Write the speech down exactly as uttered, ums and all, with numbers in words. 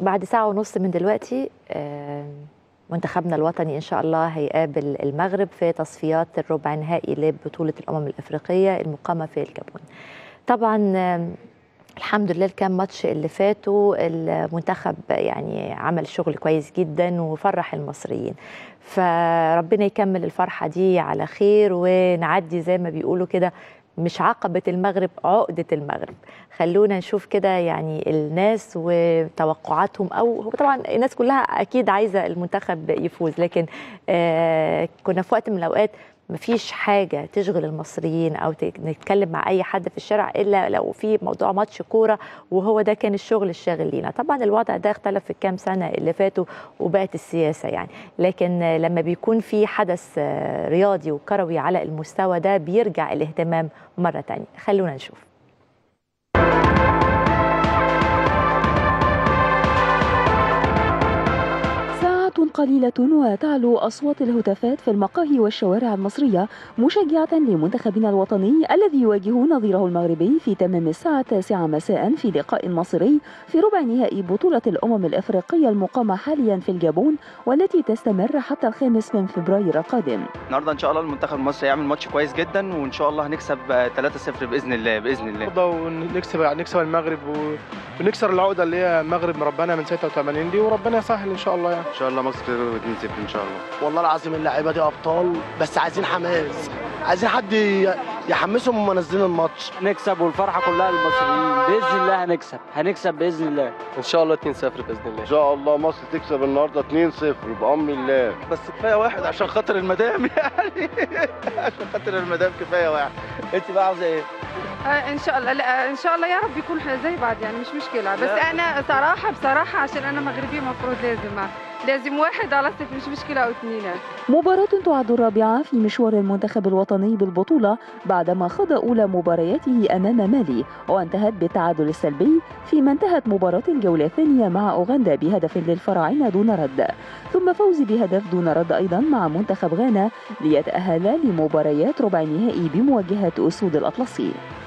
بعد ساعة ونص من دلوقتي منتخبنا الوطني إن شاء الله هيقابل المغرب في تصفيات الربع نهائي لبطولة الأمم الأفريقية المقامة في الجابون. طبعا الحمد لله الكام ماتش اللي فاتوا المنتخب يعني عمل شغل كويس جدا وفرح المصريين، فربنا يكمل الفرحة دي على خير ونعدي زي ما بيقولوا كده، مش عقبة المغرب، عقدة المغرب. خلونا نشوف كده يعني الناس وتوقعاتهم، أو طبعا الناس كلها أكيد عايزة المنتخب يفوز، لكن آه كنا في وقت من الأوقات مفيش حاجة تشغل المصريين أو نتكلم مع أي حد في الشارع إلا لو في موضوع ماتش كورة، وهو ده كان الشغل الشاغل لينا. طبعا الوضع ده اختلف في الكام سنة اللي فاتوا وبقت السياسة يعني، لكن لما بيكون في حدث رياضي وكروي على المستوى ده بيرجع الاهتمام مرة تانية. خلونا نشوف. قليلة وتعلو أصوات الهتافات في المقاهي والشوارع المصرية مشجعة لمنتخبنا الوطني الذي يواجه نظيره المغربي في تمام الساعة التاسعة مساء في لقاء مصري في ربع نهائي بطولة الأمم الأفريقية المقامة حاليا في الجابون، والتي تستمر حتى الخامس من فبراير القادم. النهارده إن شاء الله المنتخب المصري هيعمل ماتش كويس جدا، وإن شاء الله هنكسب ثلاثة صفر بإذن الله بإذن الله. ونكسب نكسب المغرب ونكسر العقدة اللي هي المغرب مربانا من ستة وثمانين دي، وربنا يسهل إن شاء الله يعني. إن شاء الله مصر اتنين صفر ان شاء الله. والله العظيم اللعيبه دي ابطال، بس عايزين حماس، عايزين حد يحمسهم وهم نازلين الماتش. نكسب والفرحه كلها للمصريين باذن الله. هنكسب هنكسب باذن الله ان شاء الله اتنين صفر باذن الله. ان شاء الله مصر تكسب النهارده اتنين صفر بامر الله. بس كفايه واحد عشان خاطر المدام يعني عشان خاطر المدام كفايه واحد. انت بقى عاوزه ايه؟ ان شاء الله. لا ان شاء الله يا رب يكون زي بعض يعني، مش مشكله. بس انا صراحه بصراحه عشان انا مغربيه المفروض لازم لازم واحد على صفر، مش مشكله او اثنين. مباراة تعد الرابعة في مشوار المنتخب الوطني بالبطولة بعدما خاض أولى مبارياته أمام مالي وانتهت بالتعادل السلبي، فيما انتهت مباراة الجولة الثانية مع أوغندا بهدف للفراعنة دون رد، ثم فوز بهدف دون رد أيضا مع منتخب غانا ليتأهل لمباريات ربع النهائي بمواجهة أسود الأطلسي.